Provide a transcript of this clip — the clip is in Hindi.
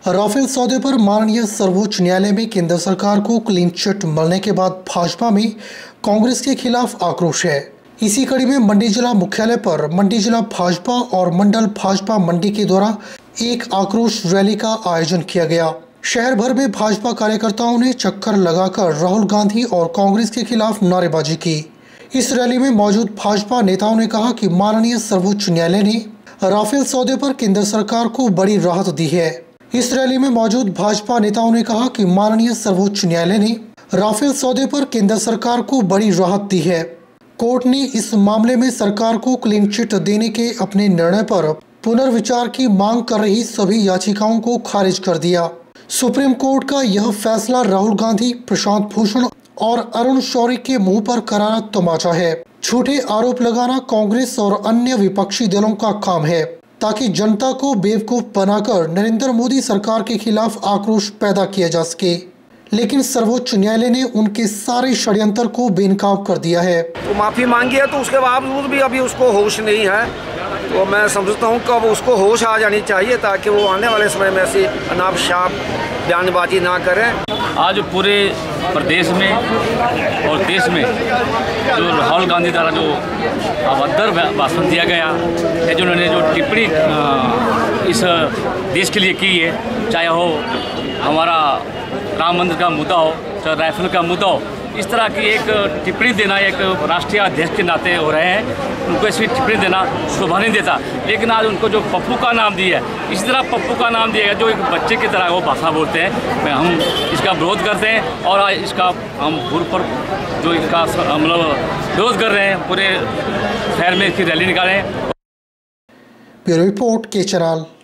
राफेल सौदे पर माननीय सर्वोच्च न्यायालय में केंद्र सरकार को क्लीन चिट मिलने के बाद भाजपा में कांग्रेस के खिलाफ आक्रोश है। इसी कड़ी में मंडी जिला मुख्यालय पर मंडी जिला भाजपा और मंडल भाजपा मंडी के द्वारा एक आक्रोश रैली का आयोजन किया गया। शहर भर में भाजपा कार्यकर्ताओं ने चक्कर लगाकर राहुल गांधी और कांग्रेस के खिलाफ नारेबाजी की। इस रैली में मौजूद भाजपा नेताओं ने कहा कि माननीय सर्वोच्च न्यायालय ने राफेल सौदे पर केंद्र सरकार को बड़ी राहत दी है। इस रैली में मौजूद भाजपा नेताओं ने कहा कि माननीय सर्वोच्च न्यायालय ने राफेल सौदे पर केंद्र सरकार को बड़ी राहत दी है। कोर्ट ने इस मामले में सरकार को क्लीन चिट देने के अपने निर्णय पर पुनर्विचार की मांग कर रही सभी याचिकाओं को खारिज कर दिया। सुप्रीम कोर्ट का यह फैसला राहुल गांधी, प्रशांत भूषण और अरुण शौरी के मुंह पर करारा तमाचा है। झूठे आरोप लगाना कांग्रेस और अन्य विपक्षी दलों का काम है ताकि जनता को बेवकूफ बनाकर नरेंद्र मोदी सरकार के खिलाफ आक्रोश पैदा किया जा सके, लेकिन सर्वोच्च न्यायालय ने उनके सारे षड्यंत्र को बेनकाब कर दिया है। तो माफी मांगी है, तो उसके बावजूद भी अभी उसको होश नहीं है। तो मैं समझता हूँ कि अब उसको होश आ जानी चाहिए ताकि वो आने वाले समय में ऐसी अनाप शनाप बयानबाजी ना करें। आज पूरे प्रदेश में और देश में जो राहुल गांधी द्वारा जो अभद्र भाषण दिया गया है, जिन्होंने जो टिप्पणी इस देश के लिए की है, चाहे हो हमारा राम मंदिर का मुद्दा हो, चाहे राइफल का मुद्दा हो, इस तरह की एक टिप्पणी देना एक राष्ट्रीय अध्यक्ष के नाते हो रहे हैं, उनको ऐसी टिप्पणी देना शोभा नहीं देता। लेकिन आज उनको जो पप्पू का नाम दिया है, इसी तरह पप्पू का नाम दिया गया जो एक बच्चे की तरह वो भाषा बोलते हैं। हम इसका विरोध करते हैं और आज इसका हम पूर्व पर जो इसका मतलब विरोध कर रहे हैं, पूरे शहर में इसकी रैली निकालें। ब्यूरो रिपोर्ट के चैनल।